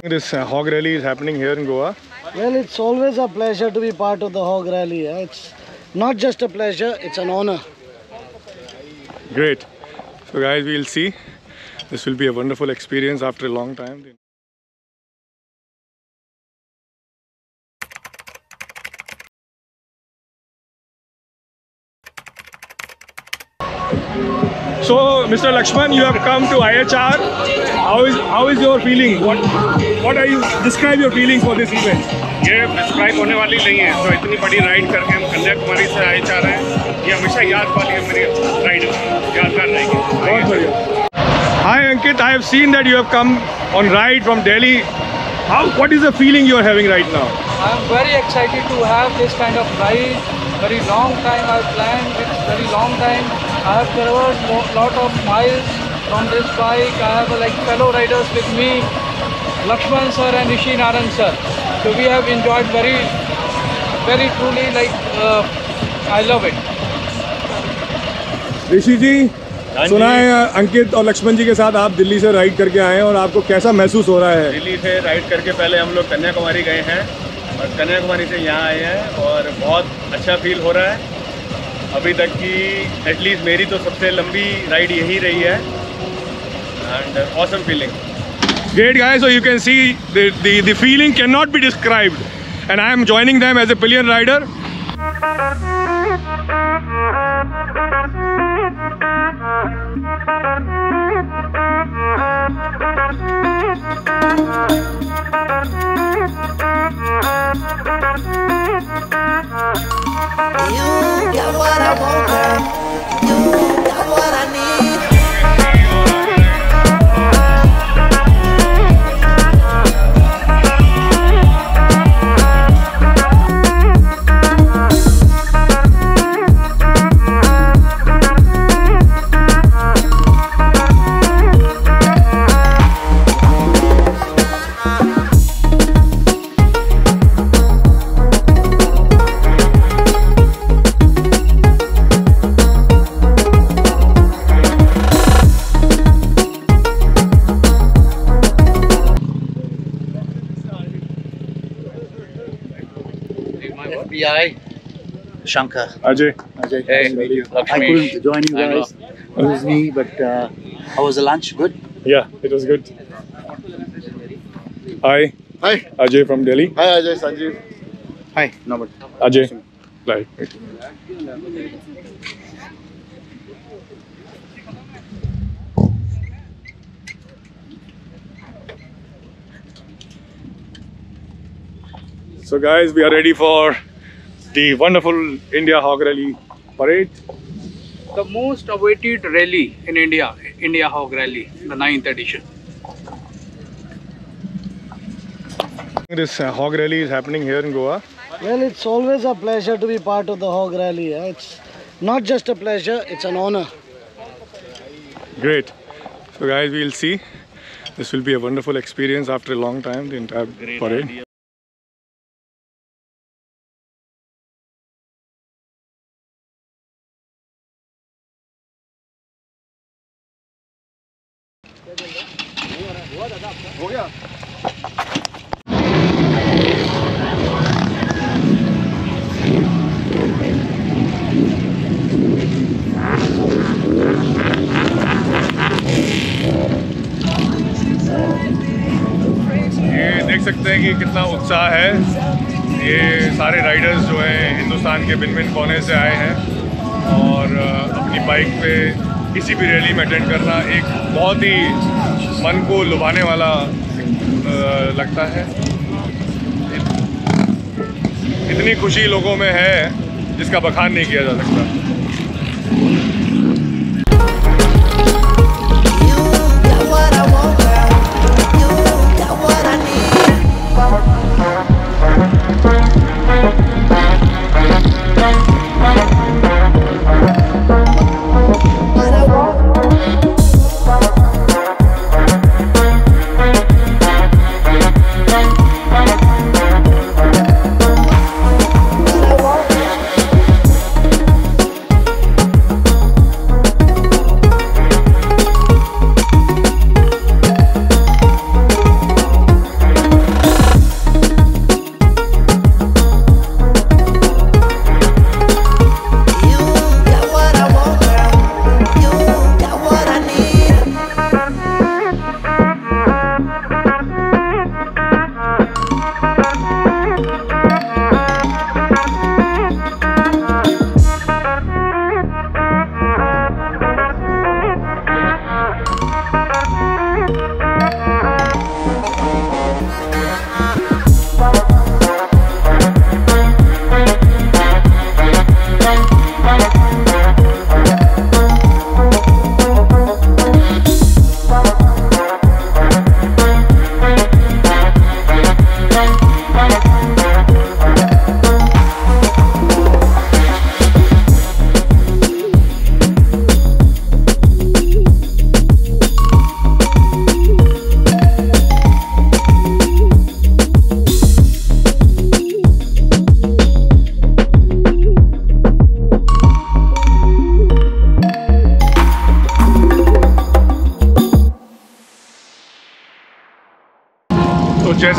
This Hog Rally is happening here in Goa. Well, it's always a pleasure to be part of the Hog Rally. It's not just a pleasure, it's an honor. Great. So guys, we'll see. This will be a wonderful experience after a long time. So, Mr. Lakshman, you have come to IHR. How is your feeling? What are you? Describe your feelings for this event. ये describe होने वाली नहीं है। तो इतनी बड़ी ride करके हम कन्याकुमारी से IHR हैं। ये हमेशा याद वाली है मेरी राइड, यादगार रहेगी। बहुत बढ़िया। Hi Ankit, I have seen that you have come on ride from Delhi. What is the feeling you are having right now? I am very excited to have this kind of ride. Very long time I have planned. It's very long time. I have traveled lot of miles from this bike. I have like fellow riders with me, Lakshman sir and Rishi Naran sir. So we have enjoyed very truly, like I love it. ऋषि जी, सुना है अंकित और लक्ष्मण जी के साथ आप दिल्ली से ride करके आए हैं और आपको कैसा महसूस हो रहा है? दिल्ली से राइड करके पहले हम लोग कन्याकुमारी गए हैं और कन्याकुमारी से यहाँ आए हैं और बहुत अच्छा फील हो रहा है। अभी तक की एटलीस्ट मेरी तो सबसे लंबी राइड यही रही है and awesome feeling. Great guys, so you can see the feeling cannot be described, and I am joining them as a pillion rider. You got what I want, girl. You got what I need. FBI, Shankar. Ajay. Hey, I couldn't join you guys. It was me, but how was the lunch? Good? Yeah, it was good. Hi. Hi. Ajay from Delhi. Hi Ajay, Sanjeev. Hi, Norbert. Ajay. Right. So guys, we are ready for the wonderful India Hog Rally parade. The most awaited rally in India, India Hog Rally, the 9th edition. This Hog Rally is happening here in Goa. Well, it's always a pleasure to be part of the Hog Rally. It's not just a pleasure, it's an honor. Great. So guys, we'll see. This will be a wonderful experience after a long time, the entire parade. हो गया? ये देख सकते हैं कि कितना उत्साह है। ये सारे राइडर्स जो हैं हिंदुस्तान के भिन्न भिन्न कोने से आए हैं और अपनी बाइक पे किसी भी रैली में अटेंड करना एक बहुत ही मन को लुभाने वाला लगता है। इतनी खुशी लोगों में है जिसका बखान नहीं किया जा सकता।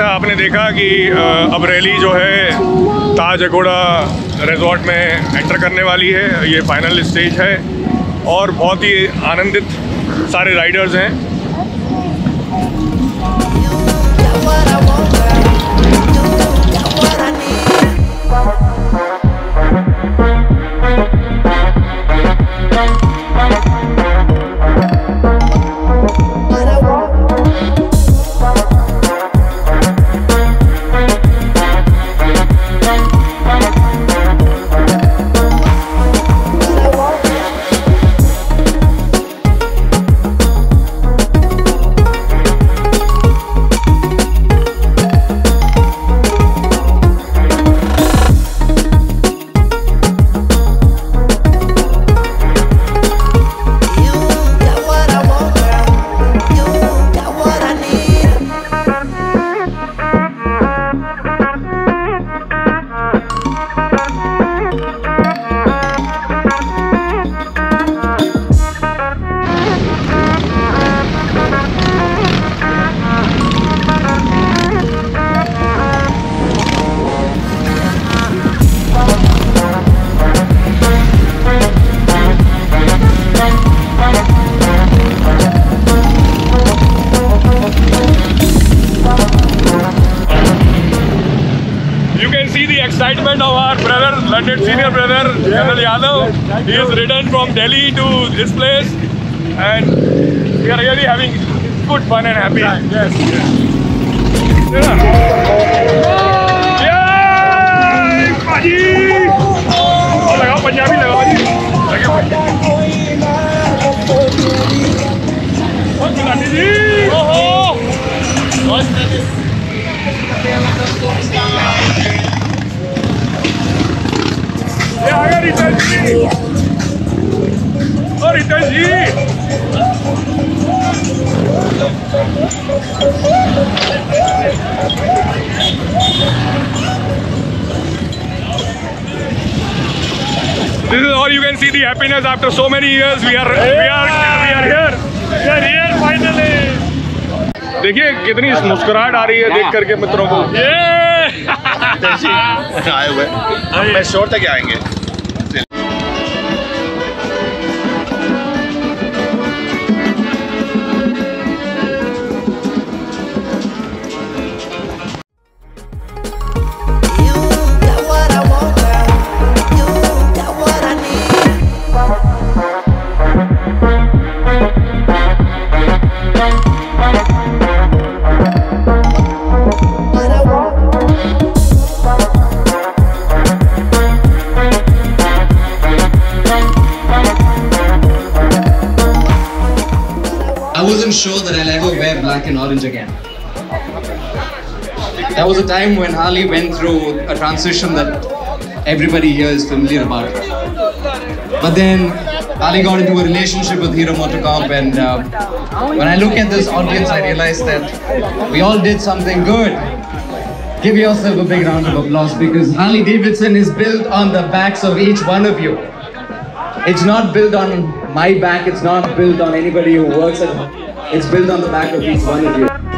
आपने देखा कि अब रैली जो है ताज अगोड़ा रिजॉर्ट में एंटर करने वाली है। ये फाइनल स्टेज है और बहुत ही आनंदित सारे राइडर्स हैं। Got what I want, girl. You got what I need. What I want. Excitement of our brother, London senior brother, General Yadav. He has ridden from Delhi to this place, and we are really having good fun and happy. Yes. लगाओ पंजाबी लगाओ जी। ये आ गया रितेश जी। और रितेश जी this is all you can see the happiness after so many years. We are here. We are here finally. देखिए कितनी मुस्कुराहट आ रही है देख करके मित्रों को। आए हुए हम मैसूर तक आएंगे। I wasn't sure that I'll ever wear black and orange again. That was a time when Ali went through a transition that everybody here is familiar about. But then Ali got into a relationship with Hero MotoCorp, and when I look at this audience, I realize that we all did something good. Give yourself a big round of applause, because Harley Davidson is built on the backs of each one of you. It's not built on my back, it's not built on anybody who works at home. It's built on the back of each one of you.